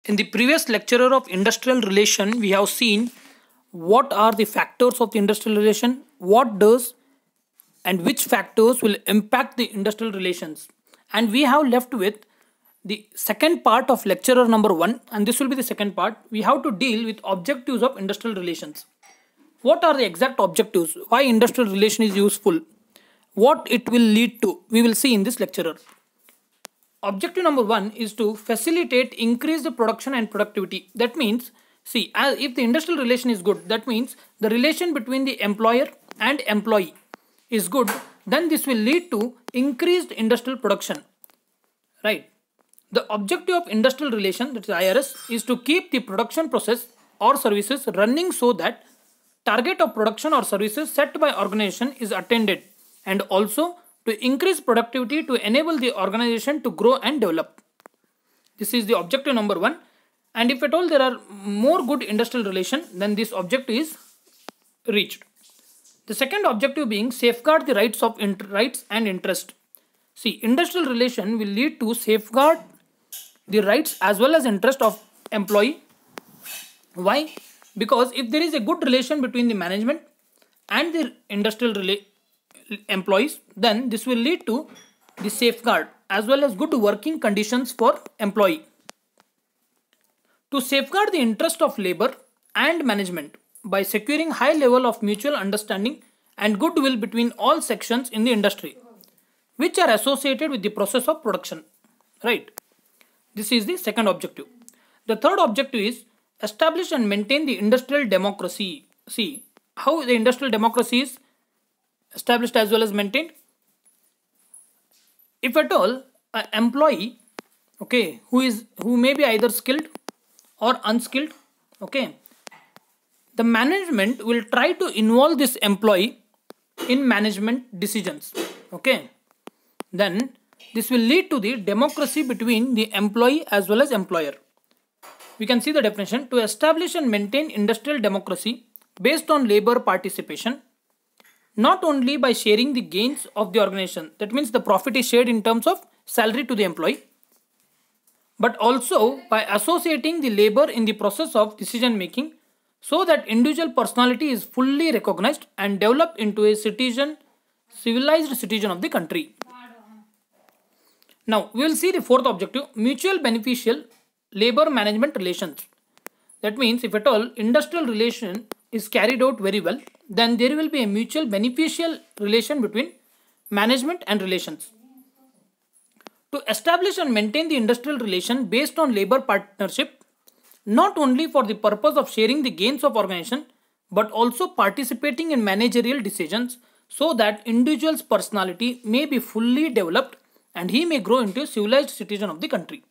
In the previous lecture of industrial relation, we have seen what are the factors of the industrial relation, what does and which factors will impact the industrial relations. And we have left with the second part of lecturer number 1, and this will be the second part. We have to deal with objectives of industrial relations. What are the exact objectives? Why industrial relation is useful? What it will lead to? We will see in this lecturer. Objective number 1 is to facilitate increase the production and productivity. That means, see, as if the industrial relation is good, that means the relation between the employer and employee is good, then this will lead to increased industrial production, right? The objective of industrial relation, that is IRS, is to keep the production process or services running so that target of production or services set by organization is attained, and also to increase productivity to enable the organization to grow and develop. This is the objective number 1. And if at all there are more good industrial relation, then this objective is reached. The second objective being safeguard the rights and interest. See, industrial relation will lead to safeguard the rights as well as interest of employee. Why? Because if there is a good relation between the management and the industrial employees, then this will lead to the safeguard as well as good working conditions for employee. To safeguard the interest of labor and management by securing high level of mutual understanding and goodwill between all sections in the industry which are associated with the process of production, right? This is the second objective. The third objective is establish and maintain the industrial democracy. See how the industrial democracy is established as well as maintained. If at all an employee, okay, who may be either skilled or unskilled, okay, the management will try to involve this employee in management decisions, okay, then this will lead to the democracy between the employee as well as employer. We can see the definition: to establish and maintain industrial democracy based on labor participation, not only by sharing the gains of the organization, that means the profit is shared in terms of salary to the employee, but also by associating the labor in the process of decision making so that individual personality is fully recognized and developed into a civilized citizen of the country. Now we will see the fourth objective: mutual beneficial labor management relations. That means if at all industrial relation is carried out very well, then there will be a mutual beneficial relation between management and relations. To establish and maintain the industrial relation based on labor partnership, not only for the purpose of sharing the gains of organization, but also participating in managerial decisions so that individual's personality may be fully developed and he may grow into a civilized citizen of the country.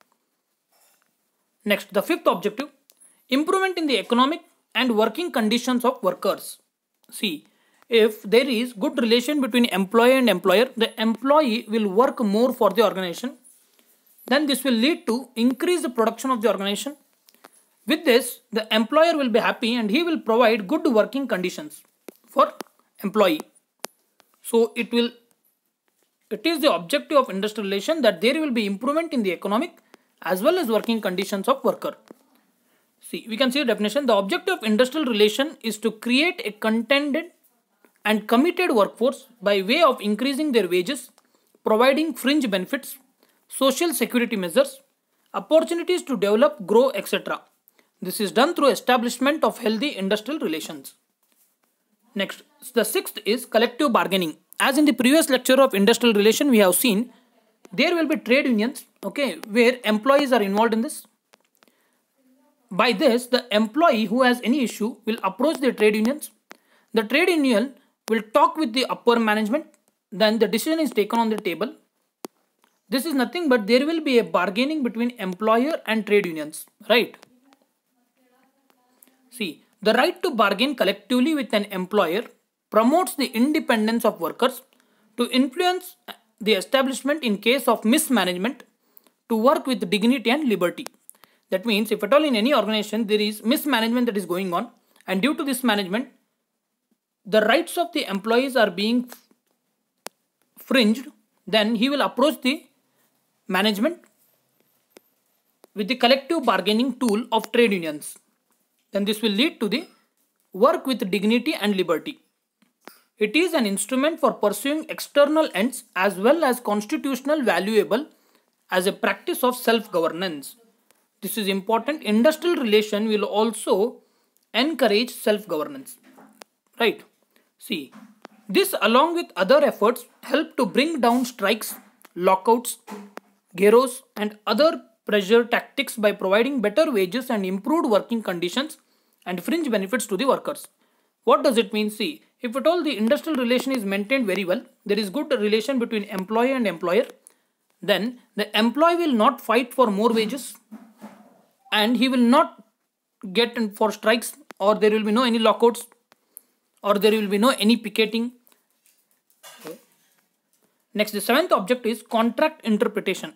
Next, the fifth objective: improvement in the economic and working conditions of workers. See, if there is good relation between employee and employer, the employee will work more for the organization. Then this will lead to increase the production of the organization. With this, the employer will be happy and he will provide good working conditions for employee. So it is the objective of industrial relation that there will be improvement in the economic as well as working conditions of worker. See, we can see the definition: the objective of industrial relation is to create a contented and committed workforce by way of increasing their wages, providing fringe benefits, social security measures, opportunities to develop, grow, etc. This is done through establishment of healthy industrial relations. Next, the sixth is collective bargaining. As in the previous lecture of industrial relation, we have seen there will be trade unions, okay, where employees are involved in this. By this, the employee who has any issue will approach the trade unions. The trade union will talk with the upper management. Then the decision is taken on the table. This is nothing but there will be a bargaining between employer and trade unions, right? See, the right to bargain collectively with an employer promotes the independence of workers to influence the establishment in case of mismanagement, to work with dignity and liberty. That means if at all in any organization there is mismanagement that is going on, and due to this management the rights of the employees are being fringed, then he will approach the management with the collective bargaining tool of trade unions, then this will lead to the work with dignity and liberty. It is an instrument for pursuing external ends as well as constitutional valuable as a practice of self-governance. This is important. Industrial relation will also encourage self-governance. Right? See, this along with other efforts help to bring down strikes, lockouts, garrows and other pressure tactics by providing better wages and improved working conditions and fringe benefits to the workers. What does it mean? See, if at all the industrial relation is maintained very well, there is good relation between employee and employer, then the employee will not fight for more wages and he will not get in for strikes, or there will be no any lockouts, or there will be no any picketing. Okay. Next, the seventh object is contract interpretation.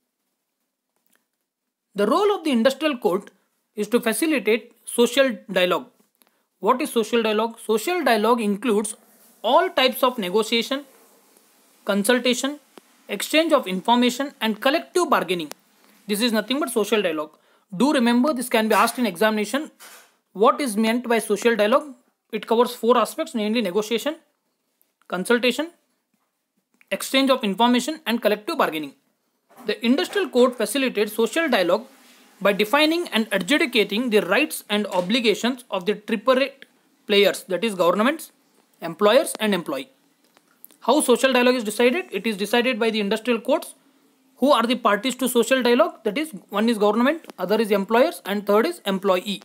The role of the industrial court is to facilitate social dialogue. What is social dialogue? Social dialogue includes all types of negotiation, consultation, exchange of information and collective bargaining. This is nothing but social dialogue. Do remember, this can be asked in examination. What is meant by social dialogue? It covers four aspects, namely negotiation, consultation, exchange of information and collective bargaining. The industrial code facilitates social dialogue by defining and adjudicating the rights and obligations of the tripartite players, that is governments, employers and employee. How social dialogue is decided? It is decided by the industrial courts. Who are the parties to social dialogue? That is, one is government, other is employers and third is employee.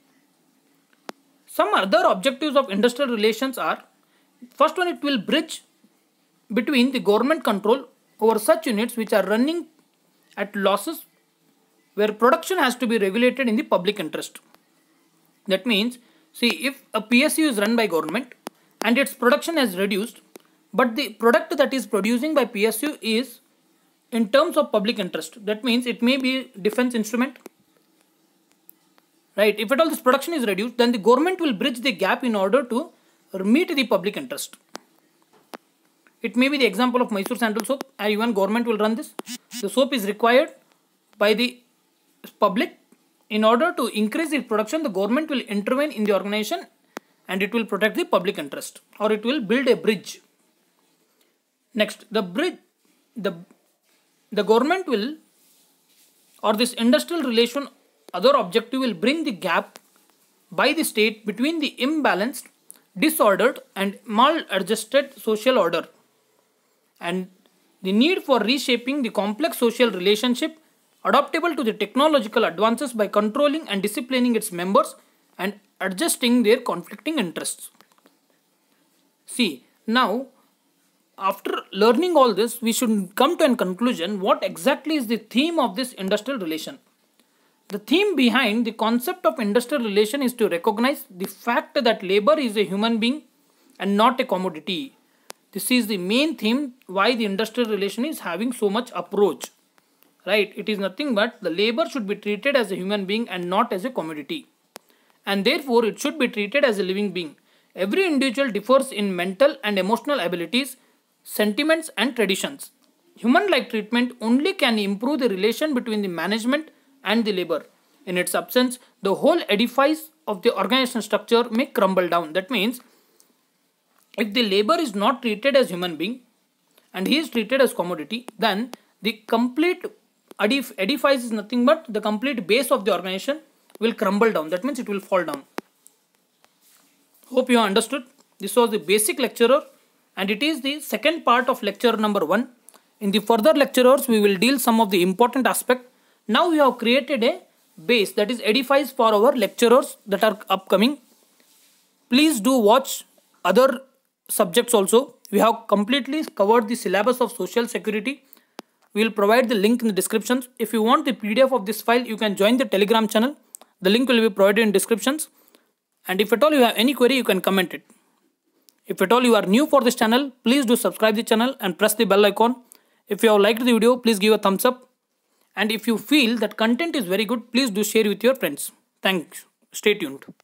Some other objectives of industrial relations are, first one, it will bridge between the government control over such units which are running at losses, where production has to be regulated in the public interest. That means, see, if a PSU is run by government and its production has reduced, but the product that is producing by PSU is in terms of public interest, that means it may be defense instrument, right? If at all this production is reduced, then the government will bridge the gap in order to meet the public interest. It may be the example of Mysore Sandal soap, and even government will run this. The soap is required by the public. In order to increase its production, the government will intervene in the organization and it will protect the public interest, or it will build a bridge. Next, the bridge, the government will, or this industrial relation, other objective will bring the gap by the state between the imbalanced, disordered and maladjusted social order, and the need for reshaping the complex social relationship adaptable to the technological advances by controlling and disciplining its members and adjusting their conflicting interests. See, now after learning all this, we should come to a conclusion. What exactly is the theme of this industrial relation? The theme behind the concept of industrial relation is to recognize the fact that labor is a human being and not a commodity. This is the main theme why the industrial relation is having so much approach. Right? It is nothing but the labor should be treated as a human being and not as a commodity. And therefore, it should be treated as a living being. Every individual differs in mental and emotional abilities, sentiments and traditions. Human-like treatment only can improve the relation between the management and the labor. In its absence, the whole edifice of the organizational structure may crumble down. That means, if the labor is not treated as human being and he is treated as commodity, then the complete edifice is nothing but the complete base of the organization will crumble down. That means it will fall down. Hope you have understood. This was the basic lecturer, and it is the second part of lecture number 1. In the further lecturers, we will deal some of the important aspect. Now we have created a base, that is edifice, for our lecturers that are upcoming. Please do watch other subjects also. We have completely covered the syllabus of social security. We will provide the link in the descriptions. If you want the PDF of this file, you can join the Telegram channel. The link will be provided in descriptions. And if at all you have any query, you can comment it. If at all you are new for this channel, please do subscribe the channel and press the bell icon. If you have liked the video, please give a thumbs up. And if you feel that content is very good, please do share with your friends. Thanks. Stay tuned.